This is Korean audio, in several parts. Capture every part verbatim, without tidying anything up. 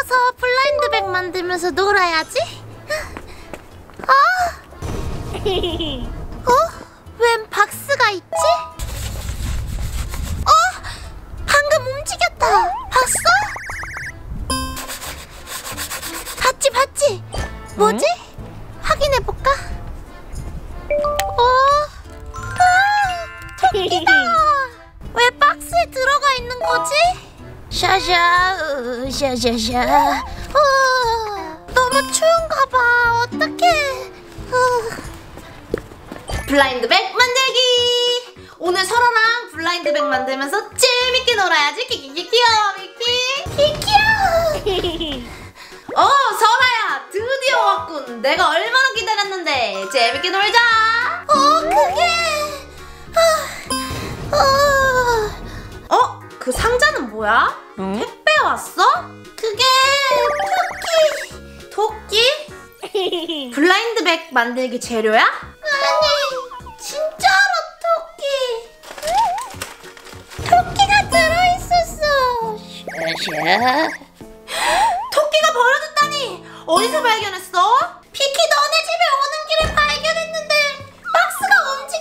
어서 블라인드백 만들면서 놀아야지. 어? 어? 웬 박스가 있지? 어? 방금 움직였다. 봤어? 봤지 봤지? 뭐지? 응? 확인해볼까? 어? 아! 토끼다! 왜 박스에 들어가 있는 거지? 샤샤 으, 샤샤샤 어, 너무 추운가 봐. 어떡해. 어. 블라인드백 만들기! 오늘 설아랑 블라인드백 만들면서 재밌게 놀아야지. 키키키 귀여워 미키. 키키야. 어 설아야 드디어 왔군. 내가 얼마나 기다렸는데. 재밌게 놀자. 어 그게 어, 어. 어? 그 상자는 뭐야? 응? 택배 왔어? 그게 토끼. 토끼? 블라인드백 만들기 재료야? 아니 진짜로 토끼. 토끼가 들어있었어. 샤샤. 토끼가 버려졌다니. 어디서 발견했어? 피키 너네 집에 오는 길에 발견했는데 박스가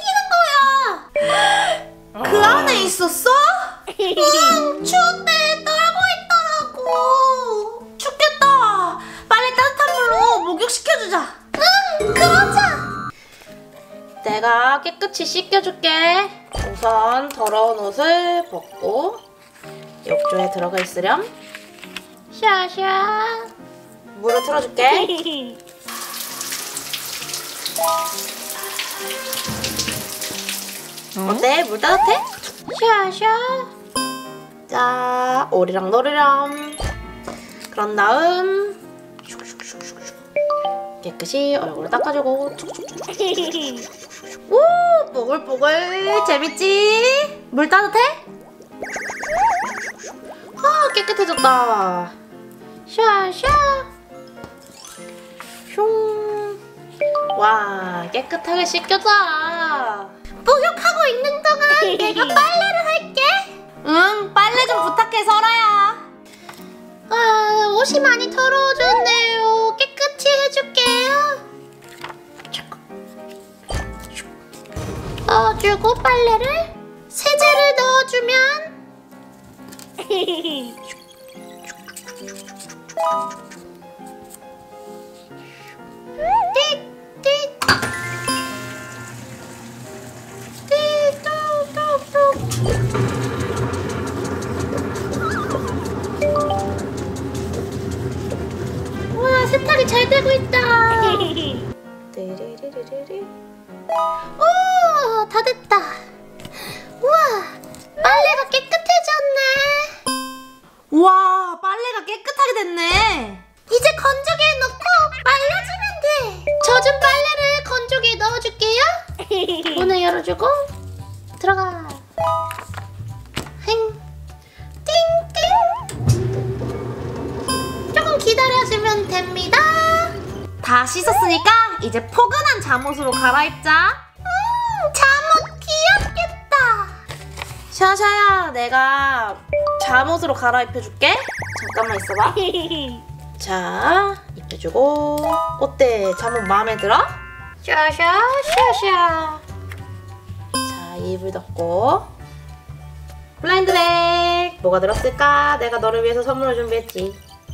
움직이는 거야. 그 안에 있었어? 응, 추운데 떨고 있더라고. 춥겠다. 빨리 따뜻한 물로 목욕시켜주자. 응, 그러자. 내가 깨끗이 씻겨줄게. 우선 더러운 옷을 벗고 욕조에 들어가 있으렴. 샤샤. 물을 틀어줄게. 어때? 물 따뜻해? 샤샤. 자, 오리랑 놀으렴. 그런 다음 깨끗이 얼굴을 닦아주고. 오, 뽀글뽀글. 재밌지? 물 따뜻해? 아, 깨끗해졌다. 샤샤. 슝. 와, 깨끗하게 씻겨져. 목욕하고 있는 동안 내가 빨래를 할게. 응, 빨래 좀 부탁해, 설아야. 아, 옷이 많이 더러워졌네요. 깨끗이 해줄게요. 넣어주고 빨래를 세제를 넣어주면 띡띡 와, 세탁이 잘 되고 있다. 오, 다 됐다. 우와, 빨래가 깨끗해졌네. 우와, 빨래가 깨끗하게 됐네. 이제 건조기에 넣고 말려주면 돼. 젖은 빨래를 건조기에 넣어줄게요. 문을 열어주고 들어가. 행. 띵띵. 조금 기다려주면 됩니다. 다 씻었으니까 이제 포근한 잠옷으로 갈아입자. 음, 잠옷 귀엽겠다. 샤샤야, 내가 잠옷으로 갈아입혀줄게. 잠깐만 있어봐. 자, 입혀주고. 어때? 잠옷 마음에 들어? 샤샤 샤샤. 자, 입을 덮고. 블라인드백 뭐가 들었을까? 내가 너를 위해서 선물을 준비했지.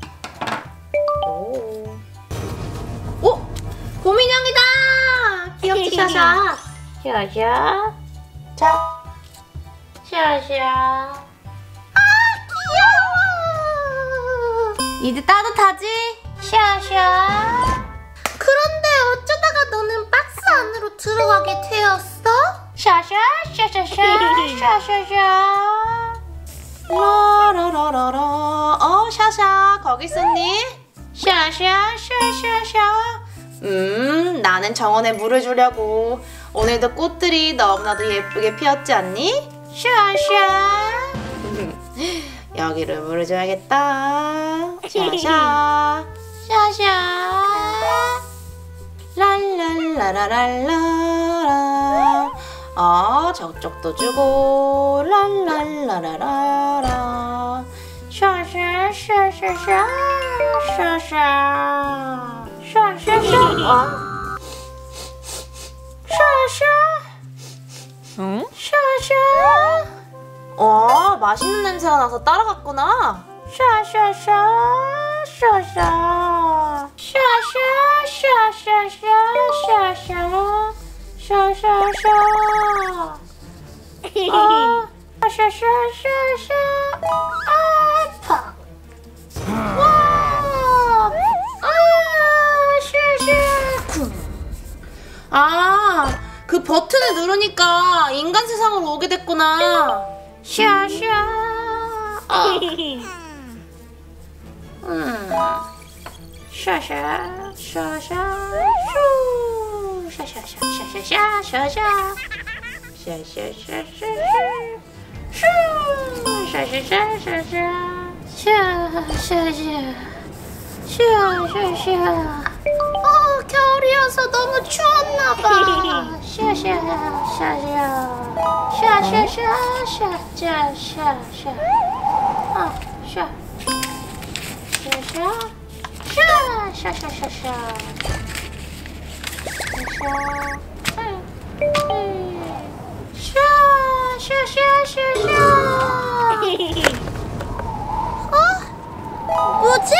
오. 오! 곰인형이다! 귀엽지, 샤샤? 샤샤. 자. 샤샤. 아, 귀여워! 이제 따뜻하지? 샤샤. 그런데 어쩌다가 너는 박스 안으로 들어가게 되었어? 샤샤, 샤샤샤, 샤샤샤. 라라라라라. 어, 샤샤, 거기 있었니? 샤샤, 샤샤샤. 음, 나는 정원에 물을 주려고. 오늘도 꽃들이 너무나도 예쁘게 피었지 않니? 샤샤. 여기를 물을 줘야겠다. 샤샤, 샤샤. 랄랄라라랄라라. 어, 저쪽도 주고. 랄랄라라라라. 샤샤, 샤샤샤. 샤샤 샤샤샤 어? 샤샤 응? 샤샤 어, 맛있는 냄새가 나서 따라갔구나. 샤샤샤 샤샤 샤샤 샤샤샤 샤샤 샤샤샤 아 샤샤샤샤 아파 와 아 샤샤 아, 그 버튼을 누르니까 인간 세상으로 오게 됐구나. 샤샤 아. 음. 샤샤 샤샤 슈 샤샤샤 샤샤샤 샤샤 샤샤샤샤 슈 샤샤샤샤샤 샤샤샤 샤샤샤 어 겨울이어서 너무 추웠나봐 샤샤 샤샤 샤샤샤 샤샤샤 아 샤 샤샤 샤샤샤샤 샤샤샤샤샤 어? 뭐지?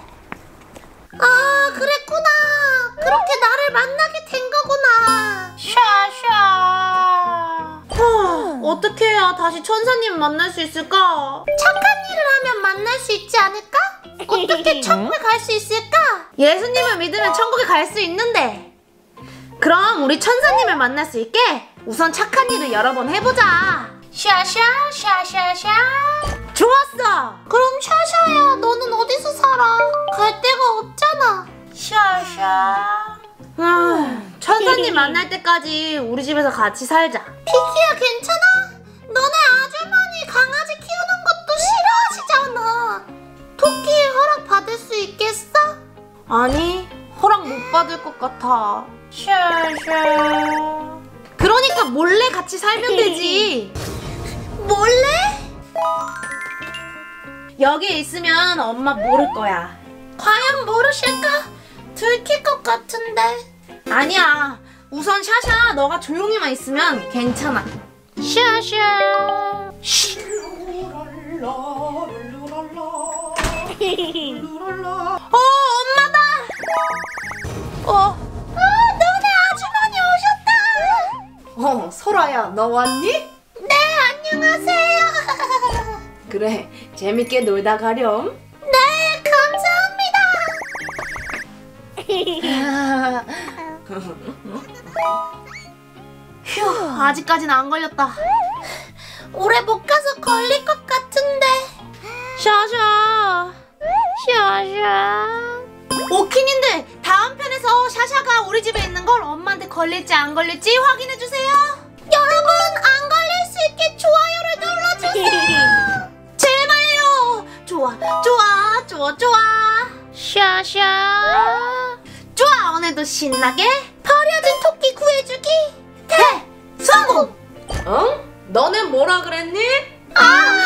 아 그랬구나. 그렇게 나를 만나게 된 거구나. 샤샤 하, 어떻게 해야 다시 천사님 만날 수 있을까? 착한 일을 하면 만날 수 있지 않을까? 어떻게 천국에 갈 수 있을까? 예수님을 믿으면 천국에 갈 수 있는데. 그럼 우리 천사님을 만날 수 있게 우선 착한 일을 여러 번 해보자. 샤샤 샤샤샤 좋았어. 그럼 샤샤야 너는 어디서 살아? 갈 데가 없잖아. 샤샤 음, 천사님 만날 때까지 우리 집에서 같이 살자. 피키야 괜찮아? 너네 아주머니 강아지 키우는 것도 싫어하시잖아. 토끼의 허락 받을 수 있겠어? 아니, 허락 못 받을 것 같아. 샤샤 그러니까 몰래 같이 살면 되지. 몰래? 여기 있으면 엄마 모를 거야. 과연 모르실까? 들킬 것 같은데. 아니야. 우선 샤샤 너가 조용히만 있으면 괜찮아. 샤샤 어, 엄마다. 어. 아, 너네 아주머니 오셨다. 어, 설아야, 너 왔니? 네, 안녕하세요. 그래, 재밌게 놀다 가렴. 네, 감사합니다. 휴, 아직까진 안 걸렸다. 오래 못 가서 걸릴 것 같은데. 샤샤. 샤샤 오킨인데 다음 편에서 샤샤가 우리 집에 있는 걸 엄마한테 걸릴지 안 걸릴지 확인해주세요. 여러분, 안 걸릴 수 있게 좋아요를 눌러주세요. 제발요. 좋아, 좋아, 좋아, 좋아. 샤샤 좋아, 오늘도 신나게 버려진 토끼 구해주기 대 성공. 응? 너넨 뭐라 그랬니? 아